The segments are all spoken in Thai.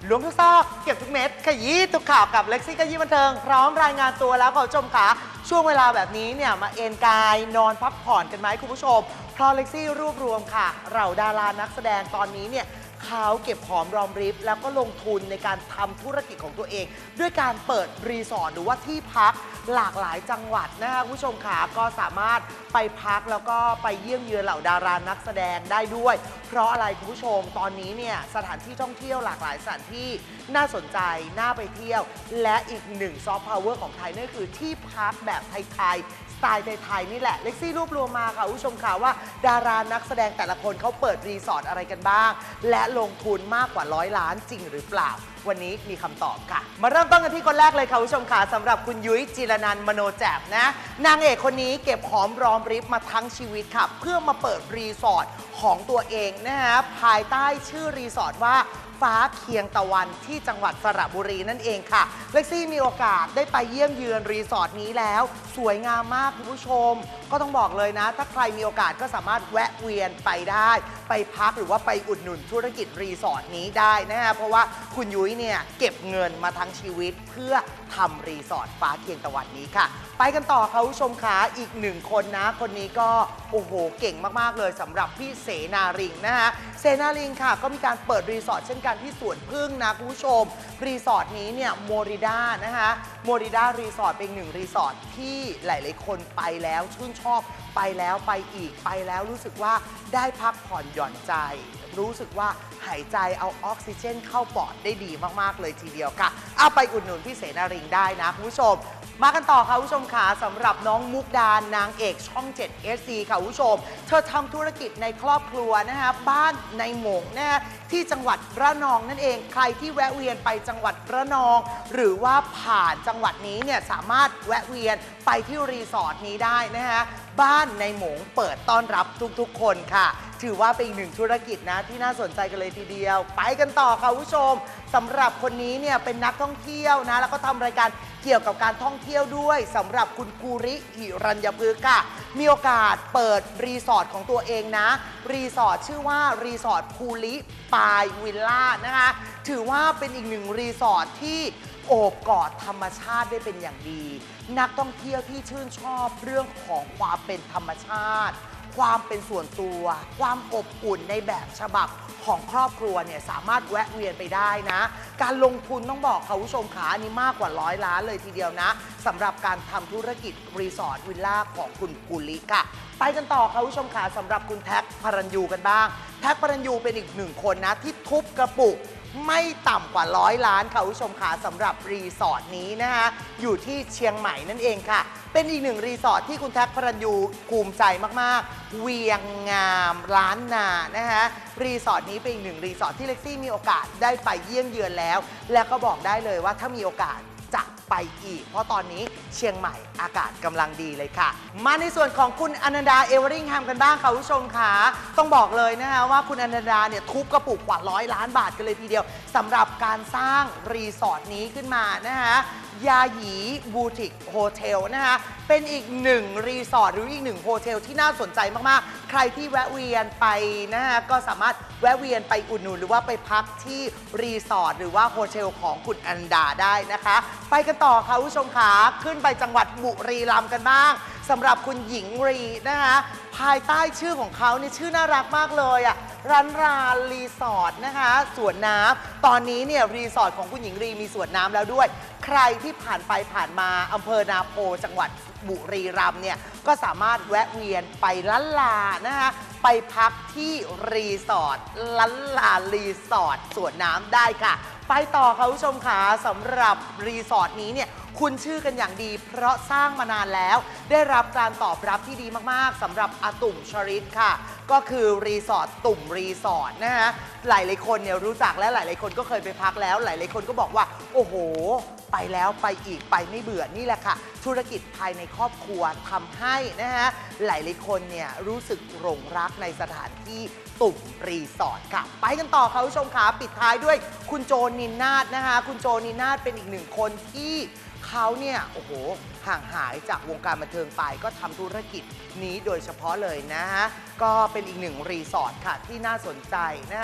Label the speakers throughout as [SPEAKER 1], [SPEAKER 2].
[SPEAKER 1] ล้วงทุกซอกเก็บทุกเม็ดขยี้ทุกข่าวกับเล็กซี่ขยี้บันเทิงพร้อมรายงานตัวแล้วคุณผู้ชมค่ะช่วงเวลาแบบนี้เนี่ยมาเอนกายนอนพักผ่อนกันไหมคุณผู้ชมเพราะเล็กซี่รวบรวมค่ะเราดารานักแสดงตอนนี้เนี่ยเขาเก็บหอมรอมริบแล้วก็ลงทุนในการทำธุรกิจของตัวเองด้วยการเปิดรีสอร์ทหรือว่าที่พักหลากหลายจังหวัดนะคะคุณผู้ชมค่ะก็สามารถไปพักแล้วก็ไปเยี่ยมเยือนเหล่าดารานักแสดงได้ด้วยเพราะอะไรคุณผู้ชมตอนนี้เนี่ยสถานที่ท่องเที่ยวหลากหลายสถานที่น่าสนใจน่าไปเที่ยวและอีกหนึ่งซอฟต์พาวเวอร์ของไทยนั่นคือที่พักแบบไทยสไตล์ไทยๆนี่แหละเล็กซี่รวบรวมมาค่ะคุณผู้ชมค่ะว่าดารานักแสดงแต่ละคนเขาเปิดรีสอร์ทอะไรกันบ้างและลงทุนมากกว่า100 ล้านจริงหรือเปล่าวันนี้มีคำตอบค่ะมาเริ่มต้นกันที่คนแรกเลยค่ะคุณผู้ชมค่ะสำหรับคุณยุ้ยจิรนันท์มโนแจ่มนะนางเอกคนนี้เก็บหอมรอมริบมาทั้งชีวิตค่ะเพื่อมาเปิดรีสอร์ทของตัวเองนะฮะภายใต้ชื่อรีสอร์ทว่าฟ้าเคียงตะวันที่จังหวัดสระบุรีนั่นเองค่ะเล็กซี่มีโอกาสได้ไปเยี่ยมเยือนรีสอร์ทนี้แล้วสวยงามมากคุณผู้ชมก็ต้องบอกเลยนะถ้าใครมีโอกาสก็สามารถแวะเวียนไปได้ไปพักหรือว่าไปอุดหนุนธุรกิจรีสอร์ทนี้ได้นะฮะเพราะว่าคุณยุ้ยเนี่ยเก็บเงินมาทั้งชีวิตเพื่อทำรีสอร์ทฟ้าเคียงตะวันนี้ค่ะไปกันต่อค่ะคุณผู้ชมขาอีกหนึ่งคนนะคนนี้ก็โอ้โหเก่งมากๆเลยสำหรับพี่เสนาริงนะฮะเสนาริงค่ะก็มีการเปิดรีสอร์ทเช่นกันที่สวนพึ่งนะคุณผู้ชมรีสอร์ทนี้เนี่ยโมริด้านะคะโมริด้ารีสอร์ทเป็นหนึ่งรีสอร์ทที่หลายๆคนไปแล้วชื่นชอบไปแล้วไปอีกไปแล้วรู้สึกว่าได้พักผ่อนหย่อนใจรู้สึกว่าหายใจเอาออกซิเจนเข้าปอดได้ดีมากๆเลยทีเดียวค่ะเอาไปอุดหนุนพี่เสนาริงได้นะคุณผู้ชมมากันต่อค่ะคุณผู้ชมค่ะสำหรับน้องมุกดานางเอกช่อง 7 SD ค่ะคุณผู้ชมเธอทำธุรกิจในครอบครัวนะคะบ้านในหมงนะที่จังหวัดระนองนั่นเองใครที่แวะเวียนไปจังหวัดระนองหรือว่าผ่านจังหวัดนี้เนี่ยสามารถแวะเวียนไปที่รีสอร์ทนี้ได้นะคะบ้านในหมงเปิดต้อนรับทุกๆคนค่ะถือว่าเป็นอีกหนึ่งธุรกิจนะที่น่าสนใจกันเลยทีเดียวไปกันต่อค่ะคุณผู้ชมสำหรับคนนี้เนี่ยเป็นนักท่องเที่ยวนะแล้วก็ทำรายการเกี่ยวกับการท่องเที่ยวด้วยสำหรับคุณภูริหิรัญญพฤกษ์ค่ะมีโอกาสเปิดรีสอร์ทของตัวเองนะรีสอร์ทชื่อว่ารีสอร์ทภูริปายวิลล่านะคะถือว่าเป็นอีกหนึ่งรีสอร์ทที่โอบกอดธรรมชาติได้เป็นอย่างดีนักท่องเที่ยวที่ชื่นชอบเรื่องของความเป็นธรรมชาติความเป็นส่วนตัวความอบอุ่นในแบบฉบับของครอบครัวเนี่ยสามารถแวะเวียนไปได้นะการลงทุนต้องบอกค่ะคุณผู้ชมขาอันนี้มากกว่า100 ล้านเลยทีเดียวนะสำหรับการทำธุรกิจรีสอร์ทวิลล่าของคุณภูริค่ะไปกันต่อค่ะคุณผู้ชมขาสำหรับคุณแท็กพระรัญยูกันบ้างแท็กพระรัญยูเป็นอีกหนึ่งคนนะที่ทุบกระปุกไม่ต่ำกว่า100 ล้านค่ะคุณผู้ชมค่ะสำหรับรีสอร์ทนี้นะคะอยู่ที่เชียงใหม่นั่นเองค่ะเป็นอีกหนึ่งรีสอร์ทที่คุณแท็กพระรัญยูภูมิใจมากๆเวียงงามล้านนานะคะรีสอร์ทนี้เป็นอีกหนึ่งรีสอร์ทที่เล็กซี่มีโอกาสได้ไปเยี่ยมเยือนแล้วและก็บอกได้เลยว่าถ้ามีโอกาสจะไปอีกเพราะตอนนี้เชียงใหม่อากาศกำลังดีเลยค่ะมาในส่วนของคุณอนันดาเอเวอริงแฮมกันบ้างค่ะผู้ชมค่ะต้องบอกเลยนะคะว่าคุณอนันดาเนี่ยทุบกระปุกกว่า100 ล้านบาทกันเลยทีเดียวสำหรับการสร้างรีสอร์ทนี้ขึ้นมานะคะยาหยีบูติกโฮเทลนะคะเป็นอีกหนึ่งรีสอร์ทหรืออีกหนึ่งโฮเทลที่น่าสนใจมากๆใครที่แวะเวียนไปนะคะก็สามารถแวะเวียนไปอุดหนุนหรือว่าไปพักที่รีสอร์ทหรือว่าโฮเทลของคุณอนันดาได้นะคะไปกันต่อค่ะผู้ชมขาขึ้นไปจังหวัดบุรีรัมย์กันบ้างสำหรับคุณหญิงรีนะคะภายใต้ชื่อของเขาเนี่ยชื่อน่ารักมากเลยอ่ะรันรารีสอร์ทนะคะสวนน้ำตอนนี้เนี่ยรีสอร์ทของคุณหญิงรีมีสวนน้ำแล้วด้วยใครที่ผ่านไปผ่านมาอำเภอนาโพจังหวัดบุรีรัมย์เนี่ยก็สามารถแวะเวียนไปล้านลานะคะไปพักที่รีสอร์ทล้านลารีสอร์ทสวนน้ำได้ค่ะไปต่อค่ะผู้ชมค่ะสำหรับรีสอร์ทนี้เนี่ยคุณชื่อกันอย่างดีเพราะสร้างมานานแล้วได้รับการตอบรับที่ดีมากๆสำหรับอาตุ่มชริตค่ะก็คือรีสอร์ทตุ่มรีสอร์ทนะฮะหลายๆคนเนี่ยรู้จักและหลายๆคนก็เคยไปพักแล้วหลายๆคนก็บอกว่าโอ้โหไปแล้วไปอีกไปไม่เบื่อนี่แหละค่ะธุรกิจภายในครอบครัวทำให้นะฮะหลายๆคนเนี่ยรู้สึกหลงรักในสถานที่ตุ่มรีสอร์ทค่ะไปกันต่อค่ะผู้ชมค่ะปิดท้ายด้วยคุณโจนินนาถนะคะคุณโจนินนาถเป็นอีกหนึ่งคนที่เขาเนี่ยโอ้โหห่างหายจากวงการบันเทิงไปก็ทำธุรกิจนี้โดยเฉพาะเลยนะฮะก็เป็นอีกหนึ่งรีสอร์ทค่ะที่น่าสนใจนะฮะ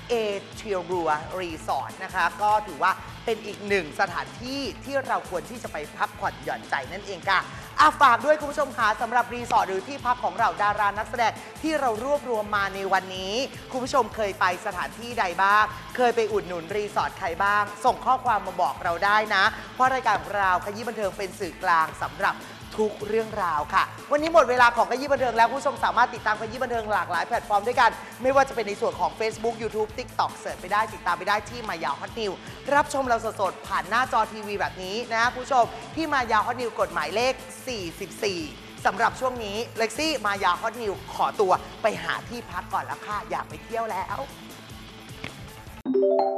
[SPEAKER 1] เอเทียรัวรีสอร์ทนะคะก็ถือว่าเป็นอีกหนึ่งสถานที่ที่เราควรที่จะไปพักผ่อนหย่อนใจนั่นเองค่ะฝากด้วยคุณผู้ชมคะสำหรับรีสอร์ทหรือที่พักของเราดารานักแสดงที่เรารวบรวมมาในวันนี้คุณผู้ชมเคยไปสถานที่ใดบ้างเคยไปอุดหนุนรีสอร์ทใครบ้างส่งข้อความมาบอกเราได้นะเพราะรายการของเราขยี้บันเทิงเป็นสื่อกลางสำหรับทุกเรื่องราวค่ะวันนี้หมดเวลาของขยี้บันเทิงแล้วคุณผู้ชมสามารถติดตามขยี้บันเทิงหลากหลายแพลตฟอร์มด้วยกันไม่ว่าจะเป็นในส่วนของ Facebook YouTube TikTok เสิร์ชไปได้ติดตามไปได้ที่มายาฮอตนิวรับชมเราสดๆผ่านหน้าจอทีวีแบบนี้นะคุณผู้ชมที่มายาฮอตนิวกฎหมายเลข 44 สำหรับช่วงนี้เล็กซี่มายาฮอตนิวขอตัวไปหาที่พักก่อนแล้วค่ะอยากไปเที่ยวแล้ว